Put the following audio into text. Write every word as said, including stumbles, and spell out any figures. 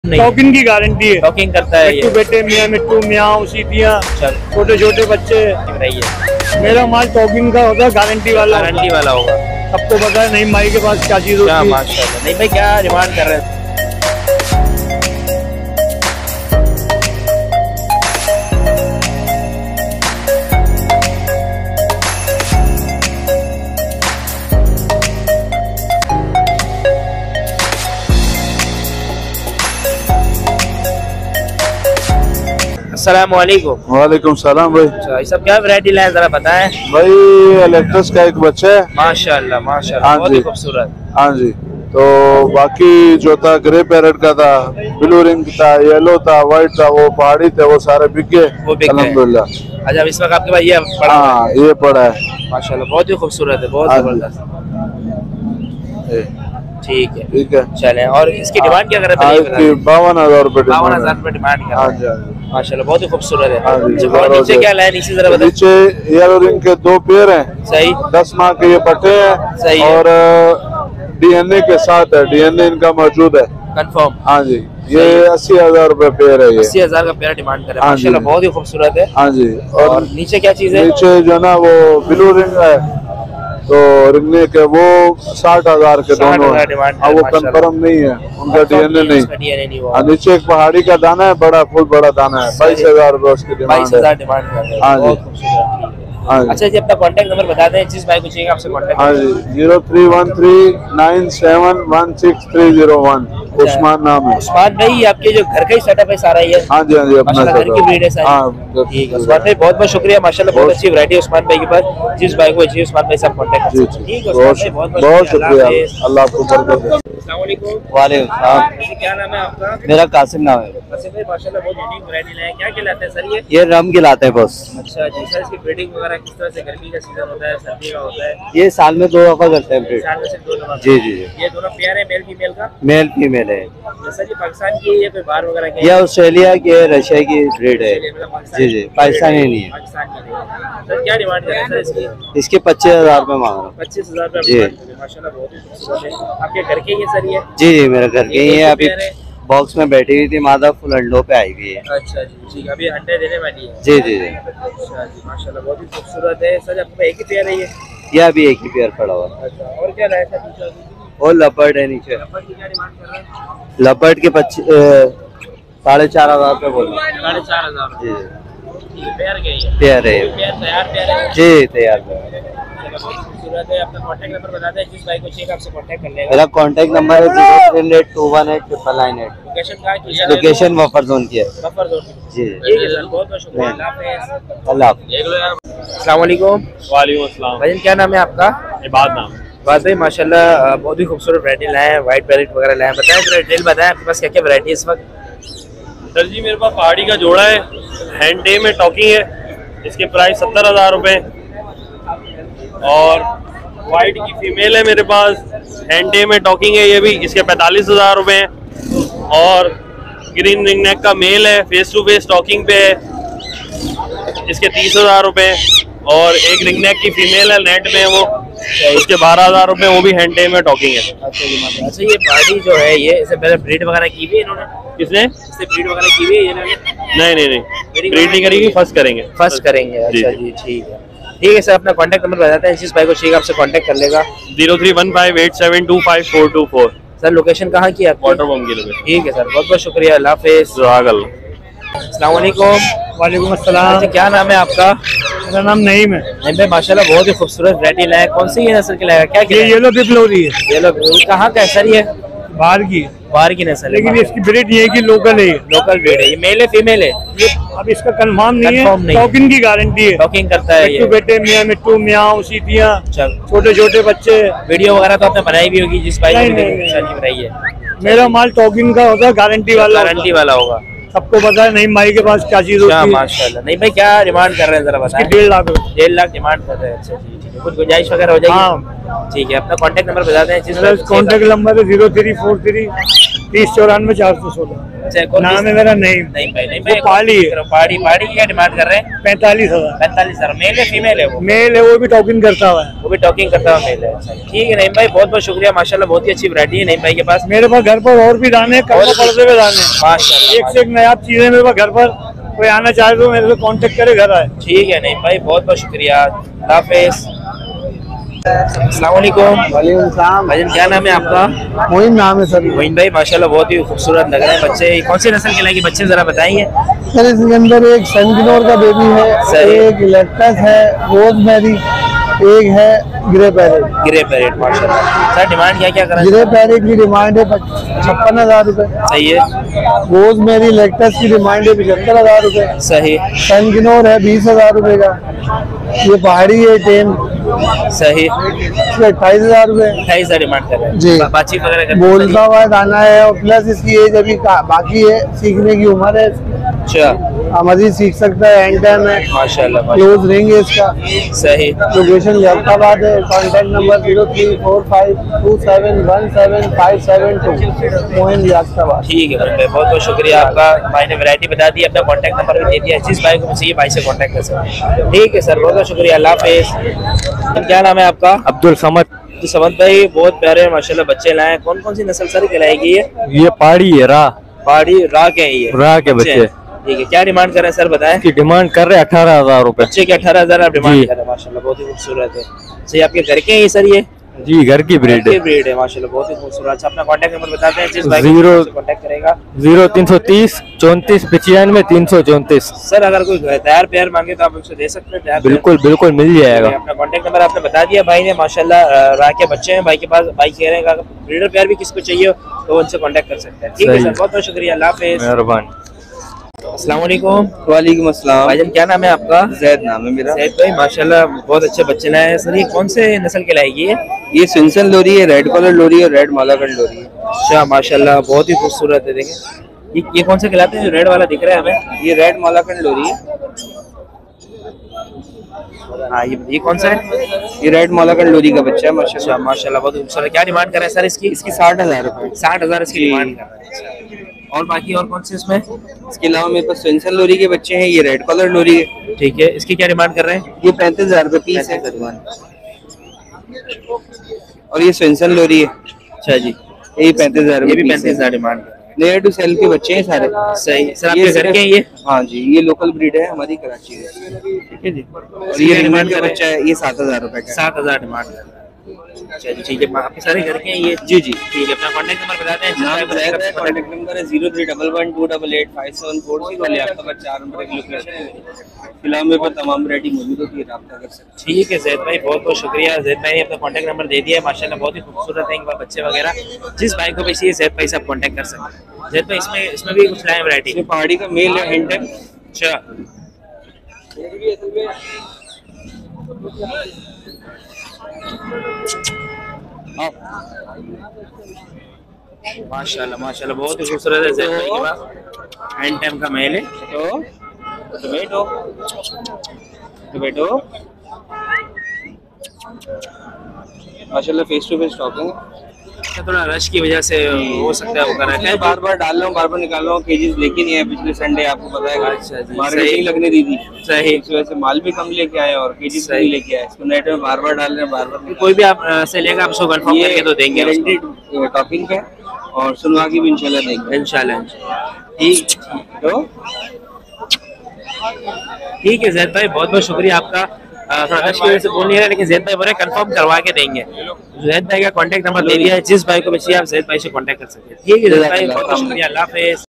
Talking की guarantee है। Talking करता है ये। बेटे मियाँ मिट्टू मियाँ सीटियाँ छोटे छोटे बच्चे रही है। मेरा माल टॉकिंग का होगा, गारंटी वाला गारंटी वाला होगा। सबको पता है नहीं माई के पास क्या चीज होती है। माशाल्लाह। नहीं भाई क्या डिमांड कर रहे हैं? अस्सलामुअलैकुम। वालेकुम सलाम भाई। अच्छा ये सब क्या वैरायटी लाए जरा बताएं भाई। इलेक्ट्रस का एक बच्चा है माशाल्लाह माशाल्लाह, बहुत ही खूबसूरत। हाँ जी। तो बाकी जो था ग्रे पैरेट का था, ब्लू रिंग था, येलो था, व्हाइट था, वो पहाड़ी थे, वो सारे बिक गए अल्हम्दुलिल्लाह। अच्छा इस वक्त आपके पास ये पड़ा हाँ ये पड़ा है माशाल्लाह, बहुत ही खूबसूरत है, बहुत जबरदस्त। ठीक है ठीक है चलें। और इसकी डिमांड क्या कर रहे हैं? बावन हजार रूपए बावन हजार रूपए डिमांड कर रहे हैं माशाल्लाह, बहुत ही खूबसूरत है। हाँ और नीचे क्या लाए? नीचे जरा बताएं। नीचे येलो रिंग के दो पेयर हैं, सही। दस माह के ये पट्टे हैं, सही। और डीएनए के साथ है, डीएनए इनका मौजूद है कंफर्म। हाँ जी। ये अस्सी हजार रूपए पेयर है, ये अस्सी हजार का पेयर डिमांड कर रहे हैं माशाल्लाह, बहुत ही खूबसूरत है। हाँ जी। और, और नीचे क्या चीज है? नीचे जो ना वो ब्लू रिंग है, तो रिंगने के वो साठ हजार के दोनों हैं। हाँ वो कंफर्म नहीं है, उनका डीएनए नहीं। हाँ नीचे एक पहाड़ी का दाना है, बड़ा फुल बड़ा दाना है, बाईस हजार रूपए उसकी डिमांड है। हाँ जी। अच्छा जी अपना कांटेक्ट नंबर बता दें, जिस भाई को चाहिए आपसे कांटेक्ट। हाँ जी zero three one three nine seven one six three zero one. Usman नाम है। उस्मान भाई आपके जो घर का ही सेटअप है सारा ये? हाँ जी हाँ जी अपना घर की ब्रीड है सारी। ठीक है उस्मान भाई, बहुत बहुत शुक्रिया माशाल्लाह, बहुत अच्छी वैरायटी है उस्मान भाई के पास। जिस भाई को चाहिए उस्मान भाई से कांटेक्ट कर सकते हैं। ठीक है बहुत बहुत शुक्रिया, अल्लाह आपको बरकत दे। वालेकुम सलाम। क्या नाम है आपका? मेरा कासिम नाम है। कासिम भाई माशाल्लाह बहुत यूनिक वैरायटी लाए हैं। क्या खिलाते हैं सर ये? ये रम खिलाते हैं बस। अच्छा जी सर, इसकी ब्रीडिंग वगैरह किस तरह से? गर्मी का सीजन होता है, सर्दी का होता है? ये साल में दो दफा करते हैं ब्रीड। साल में सिर्फ दो दफा? जी जी जी। ये दोनों पेयर है मेल फीमेल का? मेल फीमेल है। सर ये पाकिस्तान की है या कोई बाहर वगैरह की? ये ऑस्ट्रेलिया की है, रशिया की ब्रीड है। जी जी पाकिस्तानी नहीं है। पाकिस्तान की नहीं। सर क्या डिमांड कर रहे हैं सर इसकी? इसके पच्चीस हजार रूपए मांग रहा हूँ। पच्चीस हजार रूपए जी माशाल्लाह, बहुत ही खूबसूरत है। आपके घर के ये सर ये? जी जी मेरे घर के ही है। अभी बॉक्स में बैठी हुई थी, मादा फुल अंडों पे आई हुई है। अच्छा जी ठीक है, अभी अंडे देने वाली है? जी जी जी। अच्छा जी माशाल्लाह, बहुत ही खूबसूरत है। सर आपके एक ही पेयर है ये? ये अभी एक ही पेयर पड़ा हुआ है। अच्छा और क्या लाया सर? और लपर्ड है नीचे। लपर्ड की क्या डिमांड कर रहे हैं? लपर्ड के पच्चीस साढ़े चार हजार रूपए बोल रहे हैं। साढ़े चार हजार जी पेयर के ही है? पेयर है। पेयर तैयार पेयर है? जी तैयार। खूबसूरत है। अपना कांटेक्ट नंबर बता दें, जिस भाई को चाहिए आपसे कांटेक्ट कर लेगा। मेरा कांटेक्ट नंबर है zero three eight two one eight triple nine eight. Location कहाँ की? लोकेशन बफर जोन की है। बफर जोन जी ठीक है सर, बहुत बहुत शुक्रिया। अल्लाह हाफ़िज़। अस्सलाम वालेकुम। वालेकुम अस्सलाम। भाई क्या नाम है आपका? इबाद नाम। बात भाई माशाल्लाह बहुत ही खूबसूरत वैरायटी लाए हैं, व्हाइट पैरेट वगैरह लाए हैं। बताएं थोड़ा डिटेल बताएं आपके पास क्या क्या वैरायटी है इस वक्त? सर जी मेरे पास पहाड़ी का जोड़ा है, हैंड डे में टॉकिंग है, इसके प्राइस सत्तर हजार रुपये। और वाइट की फीमेल है मेरे पास, हैंड डे में टॉकिंग है, ये भी इसके पैंतालीस हजार रुपये हैं। और ग्रीन रिंग नेक का मेल है, फेस टू फेस टॉकिंग पे है, इसके तीस हजार रुपये। और एक रिंग नेक की फीमेल है, नेट में है वो, उसके बारह हजार रुपये, वो भी हैंड डे में टॉकिंग है। अच्छा जी अच्छा ये पार्टी जो है ये इससे पहले ब्रीड वगैरह की हुई है इन्होंने? किसने? इससे ब्रीड वगैरह की हुई है इन्होंने? नहीं नहीं नहीं ब्रीड नहीं करेगी, फर्स्ट करेंगे। फर्स्ट करेंगे। अच्छा जी ठीक है ठीक है सर, अपना कांटेक्ट नंबर बताते हैं, जिस भाई को चाहिए आपसे कांटेक्ट कर लेगा। Zero three one five eight seven two five four two four. Sir location कहाँ की है? वाटर बम की लोकेशन। ठीक है सर, बहुत बहुत शुक्रिया, अल्लाह हाफ़िज़। अस्सलाम वालेकुम। वालेकुम अस्सलाम। अच्छा क्या नाम है आपका? मेरा नाम नईम है। नईम भाई माशाल्लाह बहुत ही खूबसूरत वैरायटी लाया है। कौन सी ये नस्ल की लाया? क्या ये येलो बिप्लोरी है। येलो कहाँ का है सर ये? बाहर की बाहर की नस्ल है, लेकिन इसकी ब्रीड ये है कि लोकल है। लोकल ब्रीड है। ये मेल है फीमेल है? ये अब इसका कंफर्म नहीं है, नहीं। टॉकिंग की गारंटी है। टॉकिंग करता है ये। बेटे मियाँ मिट्टू मियाँ सीटियाँ छोटे छोटे बच्चे। वीडियो वगैरह तो आपने बनाई भी होगी जिस भाई ने बनाई है? मेरा माल टॉकिंग का होगा, गारंटी वाला गारंटी वाला होगा। सबको पता है नहीं माई के पास क्या चीज होती है। माशाल्लाह। नहीं भाई क्या डिमांड कर रहे हैं जरा बताएं? डेढ़ लाख डेढ़ लाख डिमांड कर रहे हैं। अच्छा जी ठीक है, कुछ गुंजाइश वगैरह हो जाएगी? हाँ ठीक है, अपना कांटेक्ट नंबर बता दें। कांटेक्ट नंबर है जीरो थ्री फोर थ्री तीस चौरानवे चार सौ सोलह। नाम है मेरा नहीं नहीं भाई, नहीं भाई, पहाड़ी है। पहाड़ी पहाड़ी क्या डिमांड कर रहे हैं? पैंतालीस हजार। पैंतालीस हजार। मेल है फीमेल है? वो मेल है, वो भी टॉकिंग करता हुआ है। वो भी टॉकिंग करता हुआ मेल है। ठीक है नहीं भाई, बहुत बहुत शुक्रिया माशाल्लाह, बहुत ही अच्छी वैरायटी है नहीं भाई के पास। मेरे पास घर पर और भी दाने, कल पड़ते हुए दाने माशाल्लाह, एक से एक नया चीजें मेरे पास घर पर। कोई आना चाहे तो मेरे से कांटेक्ट करे, घर आए। ठीक है नहीं भाई, बहुत बहुत शुक्रिया, अल्लाह हाफिज़। अस्सलाम वालेकुम। वालेकुम सलाम। भाईजान क्या नाम है आपका? मोइन नाम है सर। मोइन भाई माशाल्लाह बहुत ही खूबसूरत लग रहे हैं बच्चे। कौन सी नस्ल के लाएंगे बच्चे जरा बताएंगे? सर इसके अंदर एक सनगिनोर का बेबी है, एक लेक्टस है, रोजमेरी, एक है ग्रे पैरेट। ग्रे पैरेट माशाल्लाह। सर डिमांड क्या क्या करें? ग्रे पैरेट की डिमांड है छप्पन हजार रूपए। सही है। रोजमेरी लेक्टस की डिमांड है पचहत्तर हजार रूपए। सही। सनगिनोर है बीस हजार रूपए का। ये पहाड़ी है टेन। सही। अट्ठाईस हजार रूपए। अट्ठाईस हजार डिमांड कर रहे हैं जी। बातचीत वगैरह बोलता हुआ दाना है, और प्लस इसकी एज अभी बाकी है, सीखने की उम्र है। अच्छा, मजीद सीख सकता है, एंड टाइम है माशाल्लाह। क्लोज रिंग है इसका। सही। लोकेशन जलालाबाद है। Contact number zero three four five two seven one seven five seven two. Moin Jalalabad. ठीक है भाई, बहुत बहुत शुक्रिया आपका। भाई ने वैरायटी बता दी, अपना कांटेक्ट नंबर भी दे दिया, जिस भाई को चाहिए भाई से कांटेक्ट कर सकते हैं। ठीक है सर, बहुत बहुत शुक्रिया, अल्लाह हाफिज़। क्या नाम है आपका? अब्दुल समद। तो समद भाई बहुत प्यारे माशाल्लाह बच्चे लाए। कौन कौन सी नस्ल सर कहलाएगी ये? ये पहाड़ी है, रा पहाड़ी रा के है ये? रा के बच्चे। ठीक है, क्या डिमांड कर रहे हैं सर बताएं? की डिमांड कर रहे हैं अठारह हजार रूपए। बच्चे के अठारह हजार आप डिमांड कर रहे हैं माशाल्लाह, बहुत ही खूबसूरत है। सही, आपके घर के हैं ये सर? ये जी घर की ब्रीड है। ब्रीड है माशाल्लाह, बहुत ही खूबसूरत। अच्छा अपना कांटेक्ट नंबर बताते हैं, जिस भाई जीरो कांटेक्ट करेगा। जीरो तीन सौ तीस चौंतीस पचानवे तीन सौ चौंतीस। सर अगर कोई तैयार प्यार मांगे तो आप उससे दे सकते हैं तैयार? बिल्कुल बिल्कुल मिल जाएगा। अपना कांटेक्ट नंबर आपने बता दिया भाई ने माशाल्लाह। राह के बच्चे हैं भाई के पास। भाई कह रहे हैं अगर ब्रीडर प्यार भी किसको चाहिए तो उनसे कांटेक्ट कर सकते हैं। ठीक है सर, बहुत बहुत शुक्रिया, अल्लाह हाफिज़। मेहरबानी। अस्सलाम वालेकुम। वालेकुम अस्सलाम। भाईजान क्या नाम है आपका? जैद नाम है मेरा। जैद भाई माशाल्लाह बहुत अच्छे बच्चे लाए हैं सर। ये कौन से नस्ल के लाएगी ये? ये सिंसन लोरी है, रेड कलर लोरी है, रेड मालाकंड लोरी है। अच्छा माशाल्लाह, बहुत ही खूबसूरत है। देखें ये ये कौन से खिलाते हैं? जो रेड वाला दिख रहा है हमें, ये रेड मालाकंड लोरी है। हाँ ये ये कौन सा है? ये रेड मालाकंड लोरी का बच्चा है माशाल्लाह। अच्छा माशाल्लाह, बहुत खूबसूरत। क्या डिमांड कर रहे हैं सर इसकी? इसकी साठ हजार रुपए। साठ हजार इसकी डिमांड कर रहे हैं। और बाकी और कौन से इसमें? इसके अलावा मेरे पास सिंसन लोरी के बच्चे हैं, ये रेड कलर लोरी है। ठीक है, इसकी क्या डिमांड कर रहे हैं? ये पैंतीस हजार रुपए पीस है। और ये सिंसन लोरी है। अच्छा जी, ये पैंतीस हजार ये भी पैंतीस हजार डिमांड कर लेयर टू सेल के बच्चे हैं सारे। सही सर, आपके घर के हैं ये? हाँ जी, ये लोकल ब्रीड है हमारी कराची है। ठीक है जी। और ये डिमांड का बच्चा है, ये सात हजार रुपए का। सात हजार डिमांड कर रहा है। अच्छा जी, ठीक है, आपके सारे घर के हैं ये? जी जी ठीक है, अपना कांटेक्ट नंबर बताते हैं। कांटेक्ट नंबर है zero three double one two double eight five seven four zero. आपका चार नंबर की लोकेशन है। फिलहाल मेरे पास तमाम वैरायटी मौजूद होती है, रब्ता कर सकते हैं। ठीक है जैद भाई, बहुत बहुत शुक्रिया। जैद भाई ने अपना कांटेक्ट नंबर दे दिया है माशाल्लाह, बहुत ही खूबसूरत है इनका बच्चे वगैरह। जिस भाई को भी चाहिए जैद भाई से आप कांटेक्ट कर सकते हैं। जैद भाई इसमें इसमें भी कुछ लाए वैरायटी? ये पहाड़ी का मेल है, हैंड टैग। अच्छा माशाल्लाह माशाल्लाह, बहुत ही खूबसूरत है जैद भाई के पास। हैंड टाइम का मेल है। तो टोमेटो टोमेटो माशाल्लाह फेस टू फेस टॉकिंग। थोड़ा रश की वजह से हो सकता है वो कर रहा है। बार बार डाल रहा हूँ, बार बार निकाल रहा हूँ, केजीज लेके नहीं है। पिछले संडे आपको पता है, अच्छा जी, मार्केट सही। नहीं लगने दी थी। सही। इस वजह से माल भी कम लेके आए और केजीज सही। नहीं लेके आए। इसको नेट में बार बार डाल रहे हैं, बार बार कोई भी आप अ, से लेगा आप उसको कंफर्म ये करके तो देंगे गारंटीड टॉपिंग पे और सुनवा की भी इंशाल्लाह देंगे इंशाल्लाह। ठीक तो ठीक है जैद भाई, बहुत बहुत शुक्रिया आपका। अ, थोड़ा रश की वजह से बोल नहीं रहा, लेकिन जैद भाई बोले कंफर्म करवा के देंगे। जैद भाई का कांटेक्ट नंबर दे दिया है, जिस भाई को भी चाहिए आप जैद भाई से कांटेक्ट कर सकते हैं। ठीक है जैद भाई, बहुत बहुत शुक्रिया, अल्लाह हाफिज़।